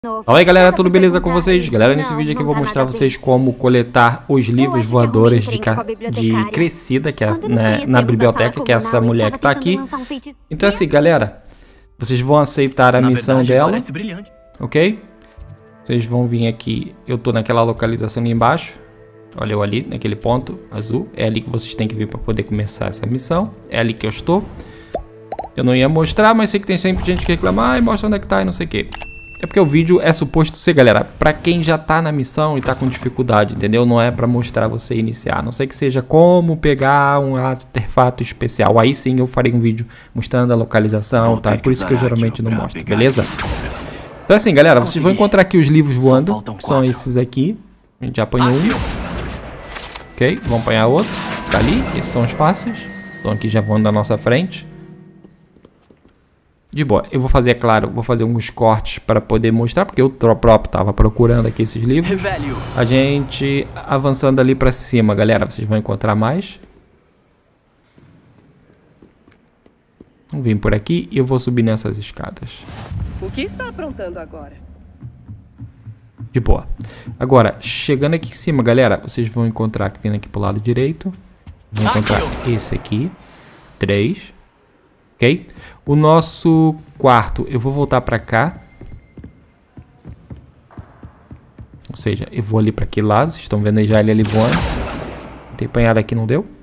Fala aí galera, tudo beleza com vocês? Galera, nesse vídeo aqui eu vou mostrar a vocês como coletar os livros voadores de Crescida, que é na biblioteca, que é essa mulher que tá aqui. Então assim galera, vocês vão aceitar a missão dela, ok? Vocês vão vir aqui, eu tô naquela localização ali embaixo. Olha eu ali, naquele ponto azul, é ali que vocês têm que vir para poder começar essa missão. É ali que eu estou. Eu não ia mostrar, mas sei que tem sempre gente que reclama, ai, mostra onde é que tá e não sei o que. É porque o vídeo é suposto ser, galera, pra quem já tá na missão e tá com dificuldade, entendeu? Não é pra mostrar você iniciar, a não ser que seja como pegar um artefato especial. Aí sim eu farei um vídeo mostrando a localização, tá? Por isso que eu geralmente não mostro, beleza? Então assim, galera, vocês vão encontrar aqui os livros voando, são esses aqui. A gente já apanhou um. Ok, vamos apanhar outro. Tá ali, esses são os fáceis. Estão aqui já voando na nossa frente. De boa, eu vou fazer, é claro, vou fazer alguns cortes para poder mostrar, porque eu próprio estava procurando aqui esses livros. A gente avançando ali para cima, galera, vocês vão encontrar mais. Vamos vir por aqui e eu vou subir nessas escadas. O que está aprontando agora? De boa. Agora, chegando aqui em cima, galera, vocês vão encontrar, vindo aqui pro lado direito, vão encontrar esse aqui, 3. Ok? O nosso quarto, eu vou voltar pra cá. Ou seja, eu vou ali pra aquele lado. Vocês estão vendo aí já ele ali voando. Tem apanhado aqui, não deu?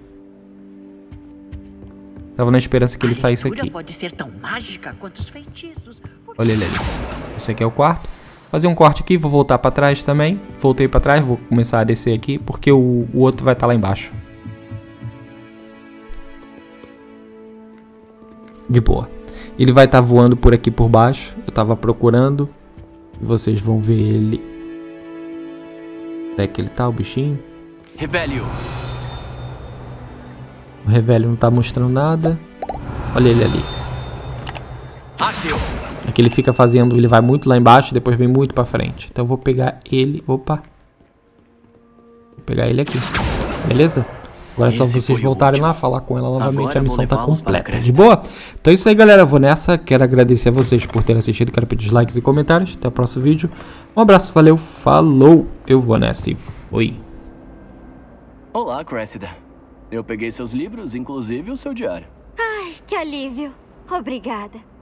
Tava na esperança que ele saísse aqui. Pode ser tão mágica quanto os feitiços. Olha ele ali. Esse aqui é o quarto. Fazer um corte aqui, vou voltar pra trás também. Voltei pra trás, vou começar a descer aqui, porque o outro vai estar lá embaixo. De boa. Ele vai estar voando por aqui por baixo. Eu tava procurando. E vocês vão ver ele. Onde é que ele tá, o bichinho? Revelio. O Revelio não tá mostrando nada. Olha ele ali. Aqui ele fica fazendo. Ele vai muito lá embaixo e depois vem muito pra frente. Então eu vou pegar ele. Opa. Vou pegar ele aqui. Beleza? Agora é só vocês voltarem lá, falar com ela novamente, a missão tá completa. De boa? Então é isso aí, galera. Eu vou nessa. Quero agradecer a vocês por terem assistido. Quero pedir likes e comentários. Até o próximo vídeo. Um abraço, valeu, falou. Eu vou nessa e fui. Olá, Cressida. Eu peguei seus livros, inclusive o seu diário. Ai, que alívio. Obrigada.